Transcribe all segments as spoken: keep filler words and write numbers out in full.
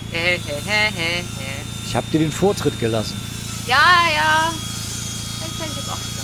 Hä, hä, hä, hä, hä. Ich hab dir den Vortritt gelassen. Ja, ja. Das hätte ich jetzt auch gesagt.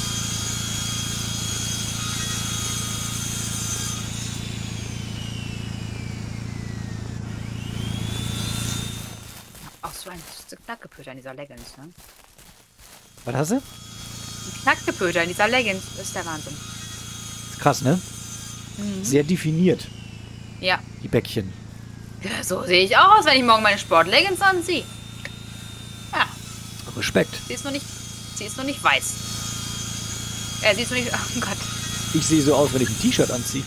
Auch so ein Knackgepöter in dieser Leggings, ne? Was hast du? Ein Knackgepöter in dieser Leggings ist der Wahnsinn. Ist krass, ne? Mhm. Sehr definiert, Ja. die Bäckchen. Ja, so sehe ich auch aus, wenn ich morgen meine Sportleggings anziehe. Ja, Respekt. sie ist nur nicht, sie ist nur nicht weiß. Äh, sie ist nur nicht, oh Gott. Ich sehe so aus, wenn ich ein T-Shirt anziehe.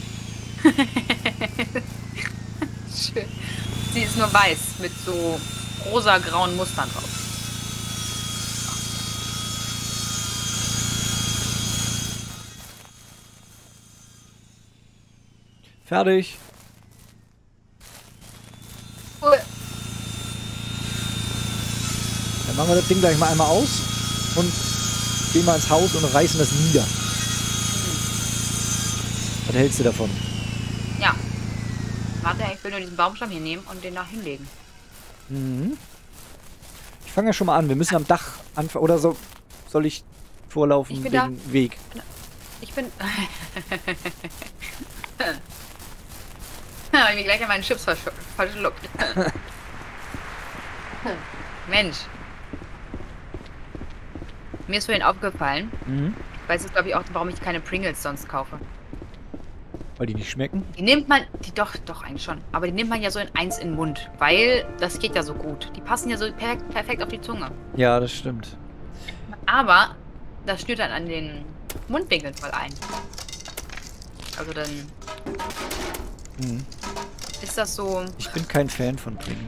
Schön. Sie ist nur weiß mit so rosa-grauen Mustern drauf. Fertig. Cool. Dann machen wir das Ding gleich mal einmal aus und gehen mal ins Haus und reißen das nieder. Was hältst du davon? Ja. Warte, ich will nur diesen Baumstamm hier nehmen und den da hinlegen. Mhm. Ich fange ja schon mal an. Wir müssen am Dach anfangen. Oder so, soll ich vorlaufen Ich bin wegen da. Weg? Ich bin... Habe ich mir gleich an meinen Chips versch verschluckt. Mensch. Mir ist vorhin aufgefallen, Mhm. weiß jetzt glaube ich auch, warum ich keine Pringles sonst kaufe. Weil die nicht schmecken? Die nimmt man, die doch, doch eigentlich schon, aber die nimmt man ja so in eins in den Mund, weil das geht ja so gut. Die passen ja so perfekt, perfekt auf die Zunge. Ja, das stimmt. Aber das schnürt dann an den Mundwinkeln voll ein. Also dann Mhm. ist das so, Ich bin kein Fan von Pringles.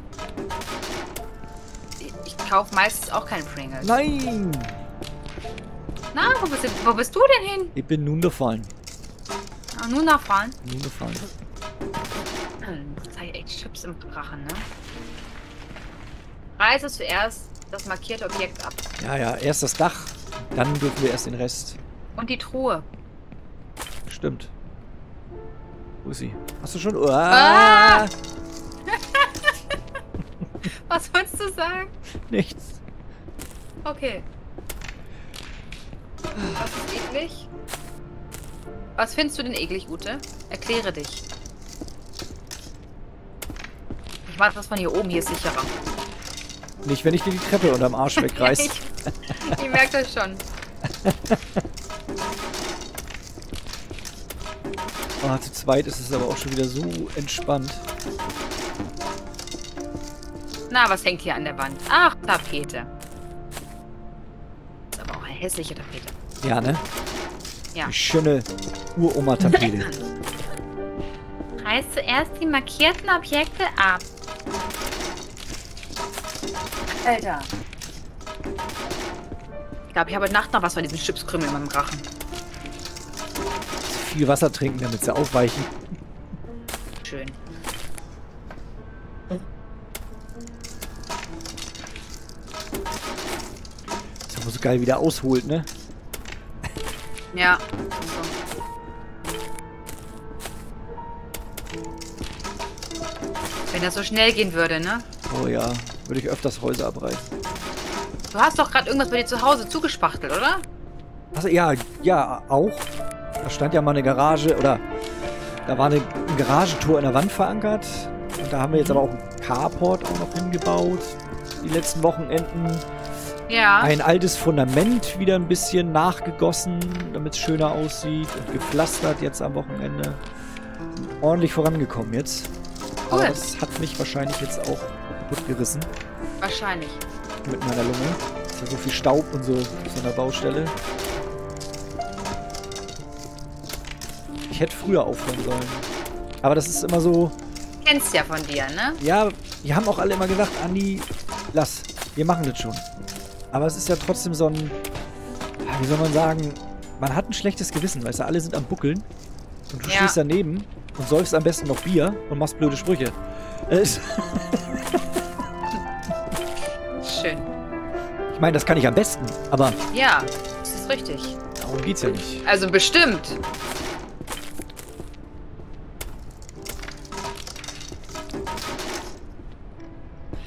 ich, ich kaufe meistens auch keine Pringles. Nein! Na, wo bist, du, wo bist du denn hin? Ich bin nun gefallen. Ah, nun nachfahren. Nun gefallen. Jetzt habe ich echt Chips im Rachen, ne? Reiße zuerst das markierte Objekt ab. Ja, ja, erst das Dach, dann dürfen wir erst den Rest. Und die Truhe. Stimmt. Wo ist sie? Hast du schon? Ah! Ah! Was wolltest du sagen? Nichts. Okay. Was ist eklig? Was findest du denn eklig, Ute? Erkläre dich. Ich mache das von hier oben, hier ist sicherer. Nicht, wenn ich dir die Treppe unterm Arsch wegreiß. ich ich merke das schon. Oh, zu zweit ist es aber auch schon wieder so entspannt. Na, was hängt hier an der Wand? Ach, Tapete. Ist aber auch eine hässliche Tapete. Ja, ne? Ja. Die schöne Uroma-Tapete. Reiß zuerst die markierten Objekte ab. Alter. Ich glaube, ich habe heute Nacht noch was von diesen Chipskrümeln in meinem Rachen. Viel Wasser trinken, damit sie aufweichen. Schön. Das ist aber so geil, wie der ausholt, ne? Ja. Wenn das so schnell gehen würde, ne? Oh ja, würde ich öfters Häuser abreißen. Du hast doch gerade irgendwas bei dir zu Hause zugespachtelt, oder? Also ja, ja, auch. Da stand ja mal eine Garage, oder da war eine, ein Garagentor in der Wand verankert. Und da haben wir jetzt aber auch einen Carport auch noch hingebaut. Die letzten Wochenenden. Ja. Ein altes Fundament wieder ein bisschen nachgegossen, damit es schöner aussieht. Und gepflastert jetzt am Wochenende. Ordentlich vorangekommen jetzt. Cool. Aber das hat mich wahrscheinlich jetzt auch kaputt gerissen. Wahrscheinlich. Mit meiner Lunge. Ist ja so viel Staub und so auf so einer Baustelle. Ich hätte früher aufhören sollen. Aber das ist immer so... Kennst ja von dir, ne? Ja, die haben auch alle immer gesagt, Andi, lass, wir machen das schon. Aber es ist ja trotzdem so ein... ja, wie soll man sagen? Man hat ein schlechtes Gewissen, weißt du? Alle sind am Buckeln. Und du Ja. stehst daneben und säufst am besten noch Bier und machst blöde Sprüche. Es- Schön. Ich meine, das kann ich am besten, aber Ja, das ist richtig. darum geht's ja nicht. Also bestimmt.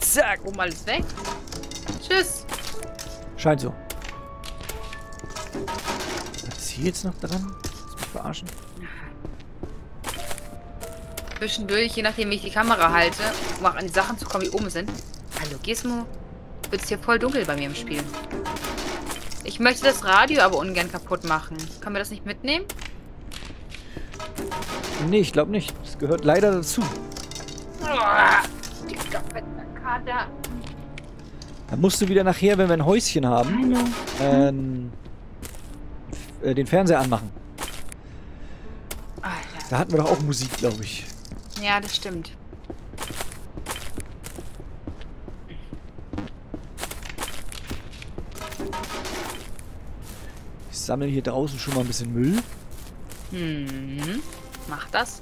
Zack. Oben alles weg. Tschüss. Scheint so. Was ist hier jetzt noch dran? Lass mich verarschen. Zwischendurch, je nachdem wie ich die Kamera halte, um auch an die Sachen zu kommen, die oben sind. Hallo Gizmo. Wird es hier voll dunkel bei mir im Spiel. Ich möchte das Radio aber ungern kaputt machen. Können wir das nicht mitnehmen? Nee, ich glaube nicht. Das gehört leider dazu. Oh, dicker, fetter Kater. Dann musst du wieder nachher, wenn wir ein Häuschen haben, Hallo. ähm, äh, den Fernseher anmachen. Alter. Da hatten wir doch auch Musik, glaube ich. Ja, das stimmt. Ich sammle hier draußen schon mal ein bisschen Müll. Hm. Mach das.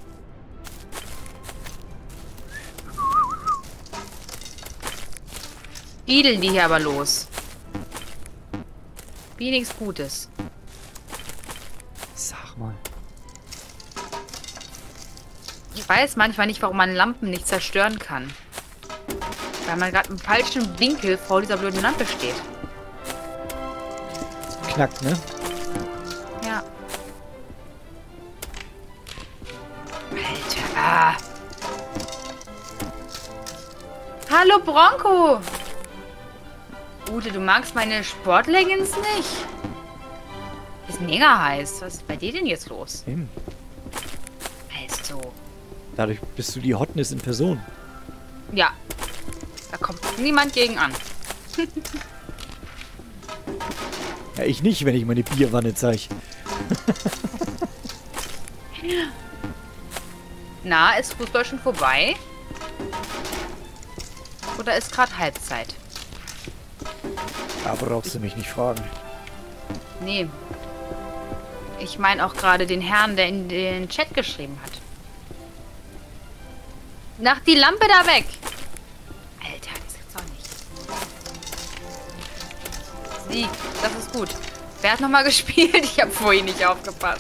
Ideln die hier aber los. Wie nichts Gutes. Sag mal. Ich weiß manchmal nicht, warum man Lampen nicht zerstören kann. Weil man gerade im falschen Winkel vor dieser blöden Lampe steht. Knackt, ne? Ja. Alter. Ah. Hallo Bronco. Ute, du magst meine Sportleggings nicht? Die sind mega heiß. Was ist bei dir denn jetzt los? Eben. Also. Dadurch bist du die Hotness in Person. Ja. Da kommt niemand gegen an. Ja, ich nicht, wenn ich meine Bierwanne zeige. Na, ist Fußball schon vorbei? Oder ist gerade Halbzeit? Da brauchst du mich nicht fragen. Nee. Ich meine auch gerade den Herrn, der in den Chat geschrieben hat. Nach die Lampe da weg! Alter, das gibt's auch nicht. Sieg, das ist gut. Wer hat nochmal gespielt? Ich habe vorhin nicht aufgepasst.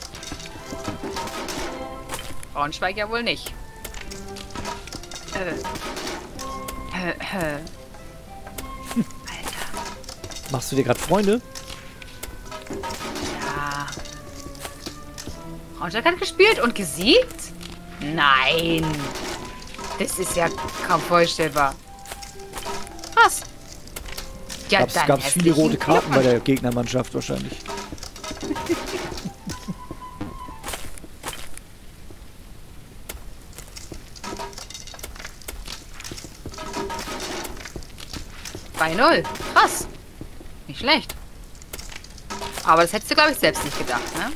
Braunschweig ja wohl nicht. Äh. Äh, äh. Alter. Machst du dir gerade Freunde? Ja. Braunschweig hat gespielt und gesiegt? Nein. Das ist ja kaum vorstellbar. Was? Ja, Gab's, dann gab's viele rote herzlichen Karten bei Glückwunsch. der Gegnermannschaft wahrscheinlich. zwei null. Krass. Nicht schlecht. Aber das hättest du, glaube ich, selbst nicht gedacht, ne?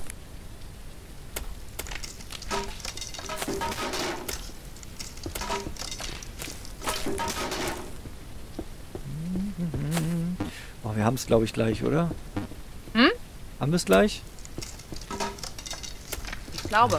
Oh, wir haben es, glaube ich, gleich, oder? Hm? Haben wir es gleich? Ich glaube.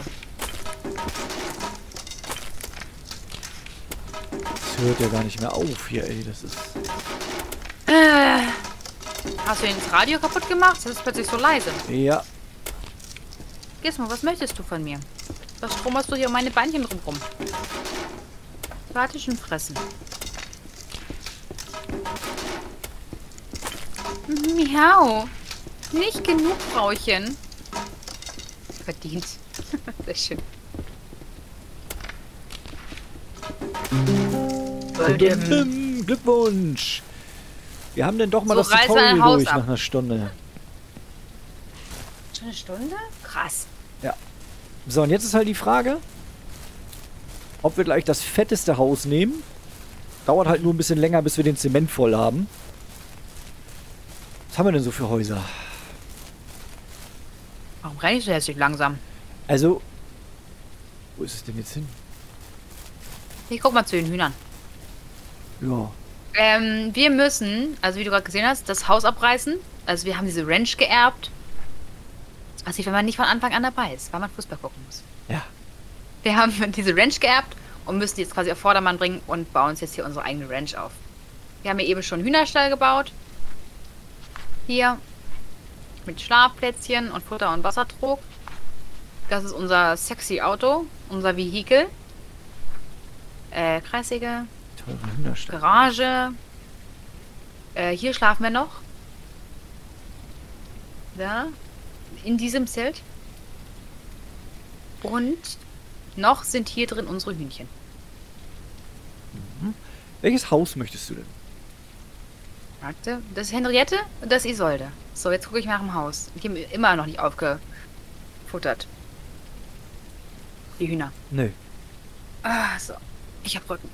Das hört ja gar nicht mehr auf hier, ey. Das ist... Äh, hast du das Radio kaputt gemacht? Das ist plötzlich so leise. Ja. Gizmo, was möchtest du von mir? Was strommerst du hier um meine Beinchen drumrum? Warte schon fressen. Miau. Nicht genug, Frauchen. Verdient. Sehr schön. Hm, Glückwunsch! Wir haben denn doch mal So, das reiß Tutorial ein Haus durch ab. nach einer Stunde. Schon eine Stunde? Krass. So, und jetzt ist halt die Frage, ob wir gleich das fetteste Haus nehmen. Dauert halt nur ein bisschen länger, bis wir den Zement voll haben. Was haben wir denn so für Häuser? Warum renne ich so hässlich langsam? Also, wo ist es denn jetzt hin? Ich guck mal zu den Hühnern. Ja. Ähm, wir müssen, also wie du gerade gesehen hast, das Haus abreißen. Also wir haben diese Ranch geerbt. Also wenn man nicht von Anfang an dabei ist, weil man Fußball gucken muss. Ja. Wir haben diese Ranch geerbt und müssen die jetzt quasi auf Vordermann bringen und bauen uns jetzt hier unsere eigene Ranch auf. Wir haben hier eben schon einen Hühnerstall gebaut. Hier. Mit Schlafplätzchen und Futter und Wassertrog. Das ist unser sexy Auto, unser Vehikel. Äh, Kreissäge. Tausend Hühnerstall. Garage. Äh, hier schlafen wir noch. Da. In diesem Zelt. Und noch sind hier drin unsere Hühnchen. Mhm. Welches Haus möchtest du denn? Warte, das ist Henriette und das ist Isolde. So, jetzt gucke ich nach dem Haus. Die haben immer noch nicht aufgefuttert. Die Hühner. Nö. Ah, so. Ich hab Rücken.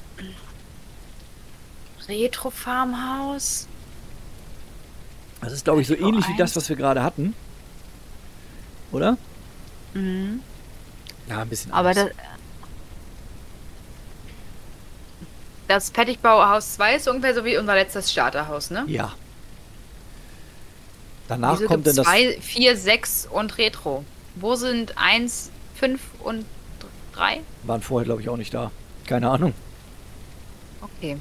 Retro-Farmhaus. Das ist, glaube ich, so Retro ähnlich wie das, eins. was wir gerade hatten. Oder? Mhm. Ja, ein bisschen Aber anders. das... Das Pettichbauhaus zwei ist ungefähr so wie unser letztes Starterhaus, ne? Ja. Danach Wieso kommt gibt's dann das... zwei, vier, sechs und Retro? Wo sind eins, fünf und drei? Waren vorher, glaube ich, auch nicht da. Keine Ahnung. Okay.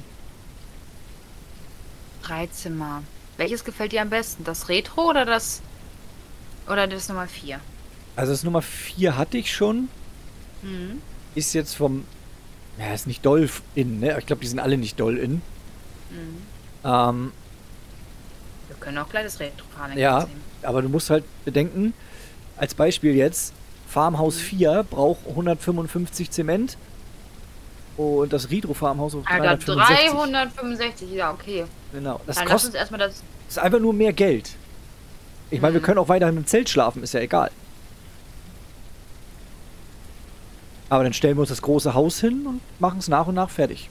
Drei Zimmer. Welches gefällt dir am besten? Das Retro oder das... Oder das Nummer vier? Also das Nummer vier hatte ich schon. Mhm. Ist jetzt vom... Ja, ist nicht doll in, ne? Ich glaube, die sind alle nicht doll in. Mhm. Ähm, Wir können auch gleich das Retro fahren. ja, aber du musst halt bedenken, als Beispiel jetzt, Farmhaus Mhm. vier braucht hundertfünfundfünfzig Zement und das Retro Farmhaus auf Alter, dreihundertfünfundsechzig. dreihundertfünfundsechzig, ja, okay. Genau, das Dann lass uns kostet erstmal das... ist einfach nur mehr Geld. Ich meine, wir Mhm. können auch weiterhin im Zelt schlafen, ist ja egal. Aber dann stellen wir uns das große Haus hin und machen es nach und nach fertig.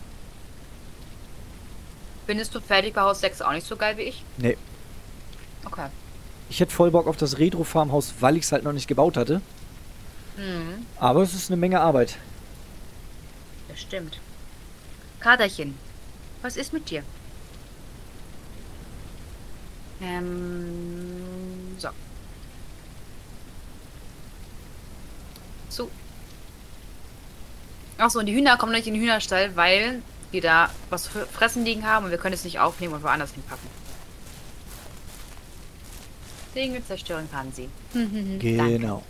Findest du fertig bei Haus sechs auch nicht so geil wie ich? Nee, Okay. ich hätte voll Bock auf das Retro Farmhaus, weil ich es halt noch nicht gebaut hatte. Mhm. Aber es ist eine Menge Arbeit. Das stimmt. Katerchen, was ist mit dir? Ähm, so. So. Achso, und die Hühner kommen nicht in den Hühnerstall, weil die da was zu fressen liegen haben und wir können es nicht aufnehmen und woanders hinpacken. Dinge zerstören kann sie. Genau.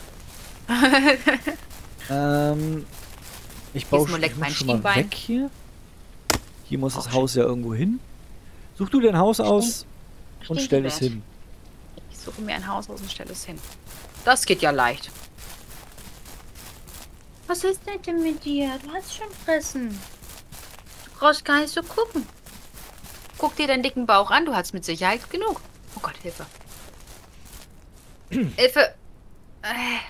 ähm, ich baue Diesmal leckt schon, mein schon mal Schienbein. weg hier. Hier muss Auch das Haus ja irgendwo hin. Such du dein Haus aus und stell es Stinkewert. hin. Ich suche mir ein Haus aus und stelle es hin. Das geht ja leicht. Was ist denn mit dir? Du hast schon fressen. Du brauchst gar nicht so gucken. Guck dir deinen dicken Bauch an, du hast mit Sicherheit genug. Oh Gott, Hilfe. Hilfe. Äh.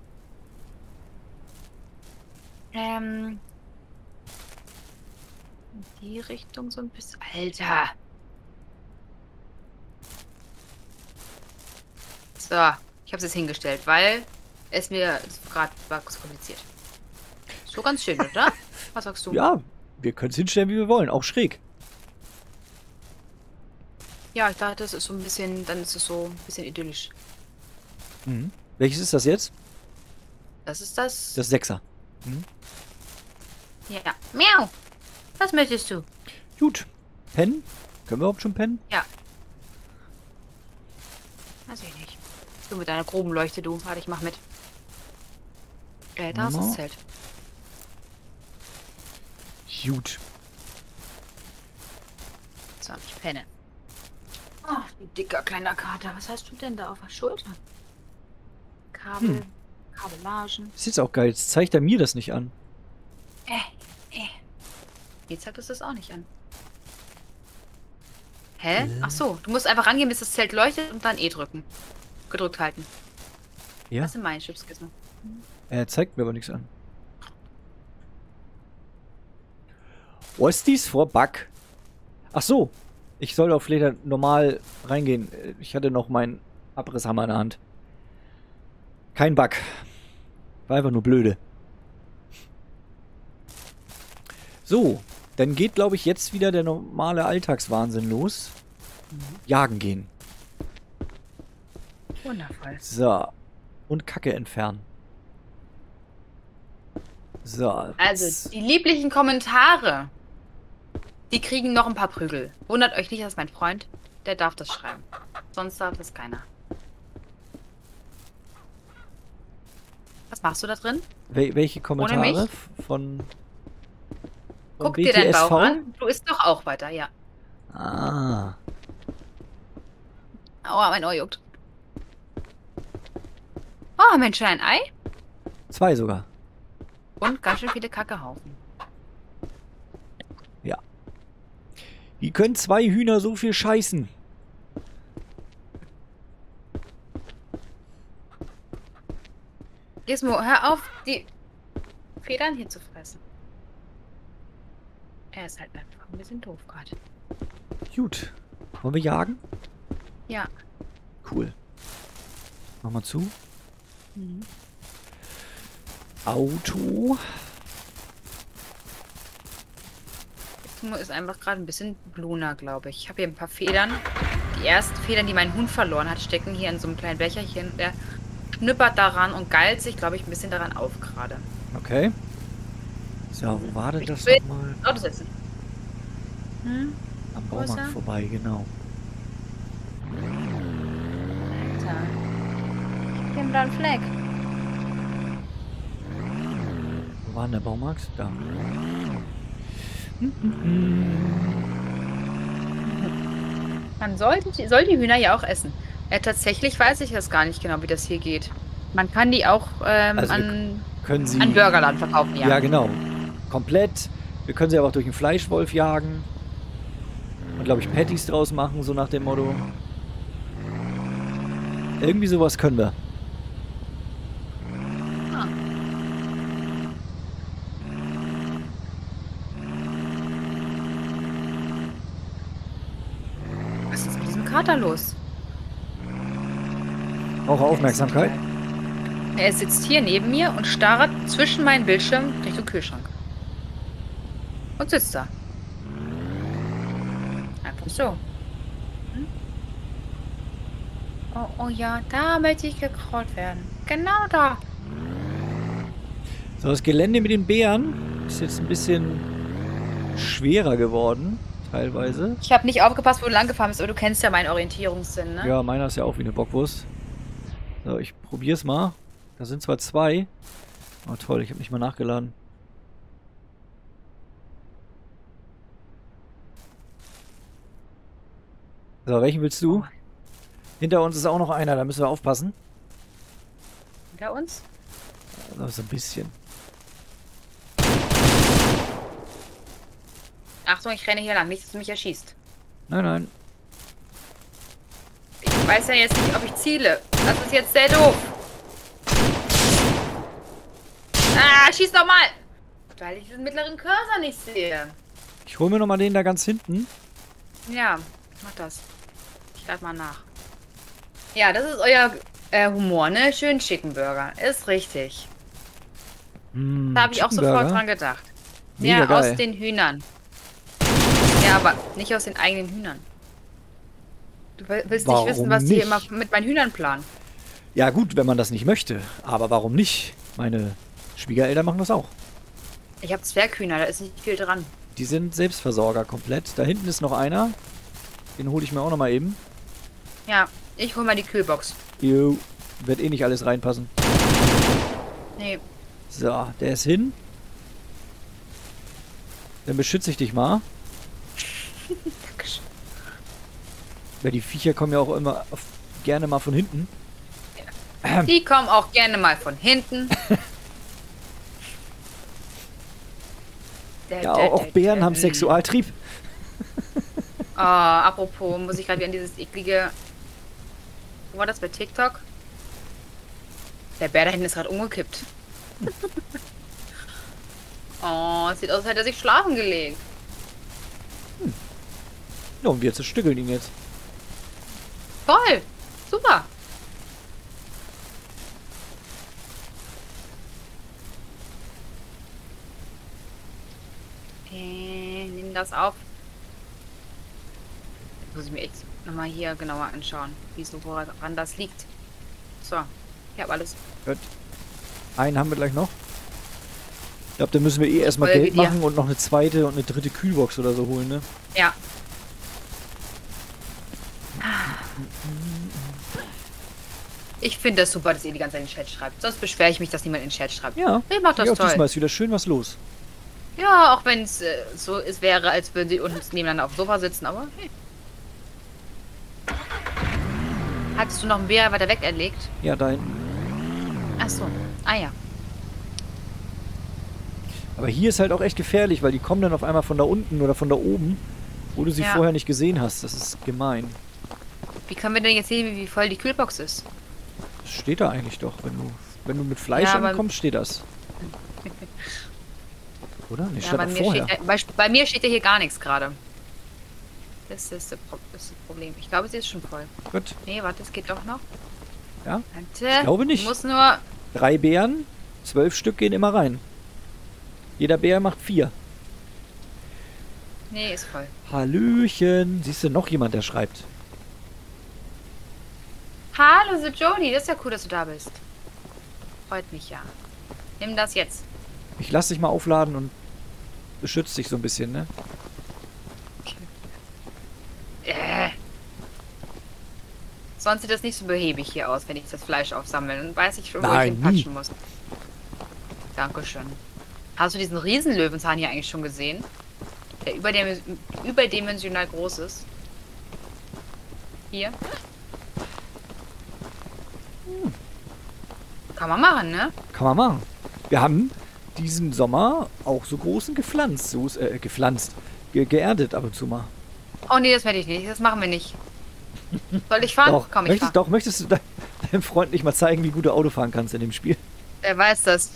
Ähm. In die Richtung so ein bisschen. Alter. So, ich habe es jetzt hingestellt, weil es mir gerade war zu kompliziert. So ganz schön, oder? Was sagst du? Ja, wir können es hinstellen, wie wir wollen. Auch schräg. Ja, ich dachte, das ist so ein bisschen, dann ist es so ein bisschen idyllisch. Mhm. Welches ist das jetzt? Das ist das. Das Sechser. Mhm. Ja. Miau. Was möchtest du? Gut. Pennen? Können wir überhaupt schon pennen? Ja. Weiß ich nicht. Du mit deiner groben Leuchte, du. Warte, ich mach mit. Äh, da ist No. das Zelt. Gut. So, ich penne. Ach, du dicker kleiner Kater. Was hast du denn da auf der Schulter? Kabel, Hm. Kabellagen. Das ist jetzt auch geil. Jetzt zeigt er mir das nicht an. Äh, äh. Jetzt zeigt es das auch nicht an. Hä? Ach so, du musst einfach rangehen, bis das Zelt leuchtet und dann E drücken. Gedrückt halten. Ja. Das sind meine Chipskizzen. Er zeigt mir aber nichts an. Was ist dies vor Bug? Ach so. Ich soll auf Leder normal reingehen. Ich hatte noch meinen Abrisshammer in der Hand. Kein Bug. War einfach nur blöde. So. Dann geht, glaube ich, jetzt wieder der normale Alltagswahnsinn los. Jagen gehen. Wundervoll. So. Und Kacke entfernen. So. Also, die lieblichen Kommentare, die kriegen noch ein paar Prügel. Wundert euch nicht, dass mein Freund, der darf das schreiben. Sonst darf das keiner. Was machst du da drin? Wel welche Kommentare mich? von... Guck dir deinen Bauch an. Du isst doch auch weiter, ja. Ah. Aua, mein Ohr juckt. Oh, Mensch, ein Ei? Zwei sogar. Und ganz schön viele Kackehaufen. Ja. Wie können zwei Hühner so viel scheißen? Gizmo, hör auf, die Federn hier zu fressen. Er ist halt einfach ein bisschen doof gerade. Gut. Wollen wir jagen? Ja. Cool. Mach mal zu. Mhm. Auto. Gizmo ist einfach gerade ein bisschen bluner, glaube ich. Ich habe hier ein paar Federn. Die ersten Federn, die mein Hund verloren hat, stecken hier in so einem kleinen Becherchen. Der schnippert daran und geilt sich, glaube ich, ein bisschen daran auf gerade. Okay. So, wo war denn Ich das will nochmal? Auto setzen. Hm? Am Wo ist Baumarkt er? vorbei, genau. Alter. Ich hab da einen Fleck. Wo war denn der Baumarkt? Da. Man sollte, soll die Hühner ja auch essen. Ja, tatsächlich weiß ich das gar nicht genau, wie das hier geht. Man kann die auch ähm, Also wir an, Können Sie... an Burgerland verkaufen, ja. Ja, genau. Komplett. Wir können sie aber auch durch einen Fleischwolf jagen. Und, glaube ich, Patties draus machen, so nach dem Motto. Irgendwie sowas können wir. Ah. Was ist mit diesem Kater los? Auch Aufmerksamkeit. Er sitzt hier neben mir und starrt zwischen meinen Bildschirm Richtung Kühlschrank. Und sitzt da. Einfach so. Hm? Oh, oh ja, da möchte ich gekraut werden. Genau da. So, das Gelände mit den Bären ist jetzt ein bisschen schwerer geworden, teilweise. Ich habe nicht aufgepasst, wo du lang gefahren bist, aber du kennst ja meinen Orientierungssinn, ne? Ja, meiner ist ja auch wie eine Bockwurst. So, ich probier's mal. Da sind zwar zwei. Oh toll, ich habe nicht mal nachgeladen. So, welchen willst du? Oh. Hinter uns ist auch noch einer, da müssen wir aufpassen. Hinter uns? Also so ein bisschen. Achtung, ich renne hier lang, nicht, dass du mich erschießt. Nein, nein. Ich weiß ja jetzt nicht, ob ich ziele. Das ist jetzt sehr doof. Ah, schieß doch mal! Weil ich den mittleren Cursor nicht sehe. Ich hole mir noch mal den da ganz hinten. Ja, mach das. Ich lade mal nach. Ja, das ist euer äh, Humor, ne? Schön Chicken Burger. Ist richtig. Hm, Da habe ich auch Chicken sofort Burger. dran gedacht. Mega Ja, geil. aus den Hühnern. Ja, aber nicht aus den eigenen Hühnern. Du will- willst Warum nicht wissen, was die nicht? immer mit meinen Hühnern planen. Ja gut, wenn man das nicht möchte. Aber warum nicht? Meine Schwiegereltern machen das auch. Ich habe Zwerghühner, da ist nicht viel dran. Die sind Selbstversorger komplett. Da hinten ist noch einer. Den hole ich mir auch noch mal eben. Ja, ich hol mal die Kühlbox. Jo, wird eh nicht alles reinpassen. Nee, So, der ist hin. Dann beschütze ich dich mal. Weil die Viecher kommen ja auch immer auf, gerne mal von hinten. die kommen auch gerne mal von hinten. Der- Ja, der- auch der- Bären der- haben Sexualtrieb. Oh, apropos, muss ich gerade wieder an dieses eklige... Wo war das bei TikTok? Der Bär da hinten ist gerade umgekippt. Oh, es sieht aus, als hätte er sich schlafen gelegt. Ja, und wir zerstückeln ihn jetzt. Toll! Super! Okay, nimm das auf. Jetzt muss ich mir echt nochmal hier genauer anschauen, wieso woran das liegt. So, ich habe alles. Gut. Einen haben wir gleich noch. Ich glaube, da müssen wir eh erstmal folge Geld dir. machen und noch eine zweite und eine dritte Kühlbox oder so holen, ne? Ja. Ich finde das super, dass ihr die ganze Zeit in den Chat schreibt. Sonst beschwere ich mich, dass niemand in den Chat schreibt. Ja. Ich mach das ja, toll. diesmal ist wieder schön was los. Ja, auch wenn es äh, so ist, wäre, als würden sie uns nebeneinander auf dem Sofa sitzen, aber hey. Hattest du noch einen Bär weiter weg erlegt? Ja, da hinten. Ach so. Ah ja. Aber hier ist halt auch echt gefährlich, weil die kommen dann auf einmal von da unten oder von da oben, wo du sie Ja. vorher nicht gesehen hast. Das ist gemein. Wie können wir denn jetzt sehen, wie voll die Kühlbox ist? Das steht da eigentlich doch. Wenn du, wenn du mit Fleisch Ja, aber- ankommst, steht das. Oder? Nee, Ja, steht bei, doch mir vorher. steht, bei, bei mir steht ja hier gar nichts gerade. Das ist das, Pro das ist das Problem. Ich glaube, sie ist schon voll. Gut. Nee, warte, es geht doch noch. Ja? Warte. Ich glaube nicht. Ich muss nur... Drei Bären, zwölf Stück gehen immer rein. Jeder Bär macht vier. Nee, ist voll. Hallöchen. Siehst du noch jemand, der schreibt? Hallo, so Jody. Das ist ja cool, dass du da bist. Freut mich ja. Nimm das jetzt. Ich lass dich mal aufladen und beschützt dich so ein bisschen, ne? Äh. Sonst sieht das nicht so behäbig hier aus, wenn ich das Fleisch aufsammle. Dann weiß ich schon, wo Nein, ich nie. hinpatschen muss. Dankeschön. Hast du diesen Riesenlöwenzahn hier eigentlich schon gesehen? Der überdim überdimensional groß ist. Hier. Kann man machen, ne? Kann man machen. Wir haben diesen Sommer auch so großen gepflanzt. So, äh, gepflanzt. Ge geerdet ab und zu mal. Oh nee, das werde ich nicht. Das machen wir nicht. Soll ich fahren? Doch, Komm, ich möchtest, fahr. doch, möchtest du de deinem Freund nicht mal zeigen, wie gut du Auto fahren kannst in dem Spiel? Wer weiß das?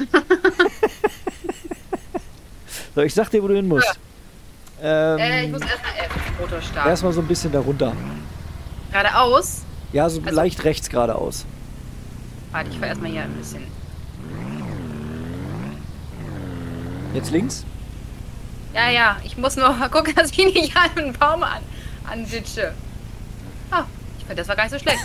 So, ich sag dir, wo du hin musst. Ähm, äh, ich muss erstmal F-Motor starten. erstmal so ein bisschen darunter. Geradeaus. Ja, so Also- leicht rechts geradeaus. Warte, ich fahr erstmal hier ein bisschen. Jetzt links? Ja, ja, ich muss nur mal gucken, dass ich nicht an einen Baum an, anditsche. Ah, ich finde, das war gar nicht so schlecht.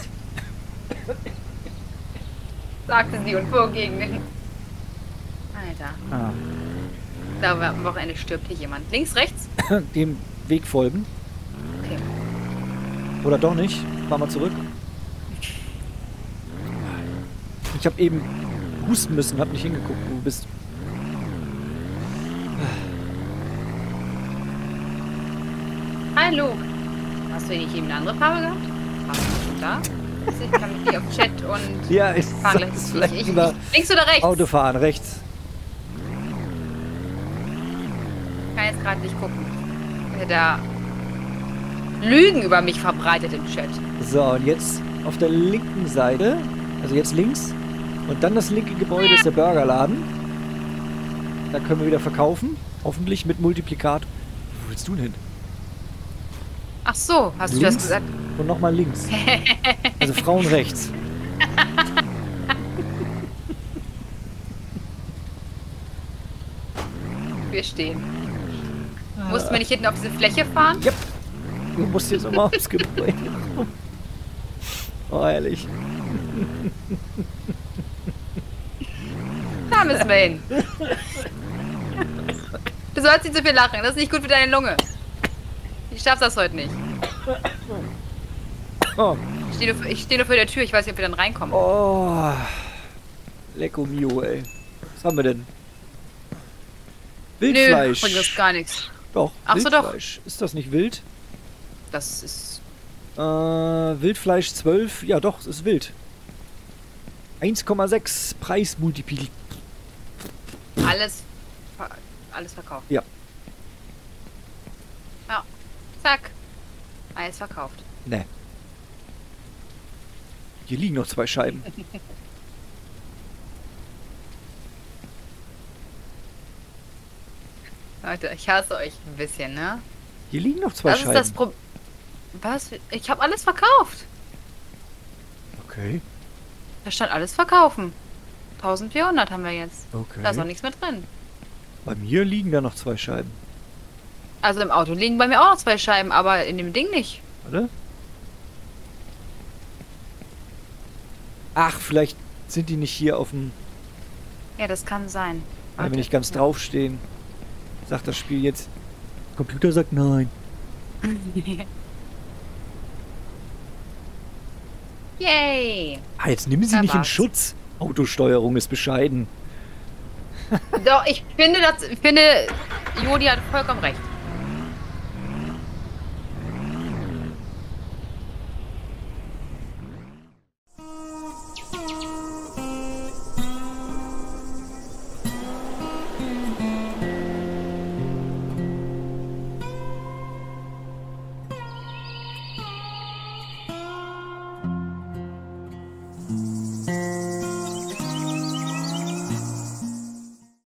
Sagte sie und fuhr gegen den. Alter, Ah. da war- am Wochenende stirbt hier jemand. Links, rechts? Dem Weg folgen. Okay. Oder doch nicht? Fahr mal zurück. Ich habe eben husten müssen, hab nicht hingeguckt, wo du bist. Hallo. Hast du nicht eben eine andere Farbe gehabt? Warst du schon da? Ich kann mit dir auf Chat und Ja, ich fahren sag gleich. es vielleicht Ich, ich, lieber ich, links oder rechts? Autofahren, rechts. Ich kann jetzt gerade nicht gucken. Hätte da Lügen über mich verbreitet im Chat. So, und jetzt auf der linken Seite, also jetzt links, und dann das linke Gebäude ist der Burgerladen. Da können wir wieder verkaufen, hoffentlich mit Multiplikator. Wo willst du denn hin? Ach so, hast du das Links gesagt? und nochmal links. Also Frauen rechts. Wir stehen. Mussten wir nicht hinten auf diese Fläche fahren? Ja. Du musst jetzt nochmal aufs Gebäude. Oh, ehrlich. Da müssen wir hin. Du sollst nicht so viel lachen, das ist nicht gut für deine Lunge. Ich schaff das heute nicht. Oh. Ich stehe nur, ich steh nur vor der Tür, ich weiß nicht, ob wir dann reinkommen. Oh. Lecco mio, ey. Was haben wir denn? Nö, Wildfleisch. bringt das gar nichts. Doch, Ach so, doch. Wildfleisch. Ist das nicht wild? Das ist... Äh, Wildfleisch zwölf. Ja, doch, es ist wild. eins Komma sechs Preismultiplikator. Alles, ver alles verkauft. Ja. Ja. Zack. Alles verkauft. Ne. Hier liegen noch zwei Scheiben. Leute, ich hasse euch ein bisschen, ne? Hier liegen noch zwei Das ist Scheiben. das Problem. Was? Ich habe alles verkauft. Okay. Da stand alles verkaufen. eintausendvierhundert haben wir jetzt. Okay. Da ist auch nichts mehr drin. Bei mir liegen da noch zwei Scheiben. Also im Auto liegen bei mir auch noch zwei Scheiben, aber in dem Ding nicht. Warte. Ach, vielleicht sind die nicht hier auf dem... Ja, das kann sein. Weil wir nicht ganz draufstehen. Sagt das Spiel jetzt. Computer sagt nein. Yay! Ah, jetzt nimm sie Da nicht in war's. Schutz. Autosteuerung ist bescheiden. Doch, ich finde, das, ich finde, Jodi hat vollkommen recht.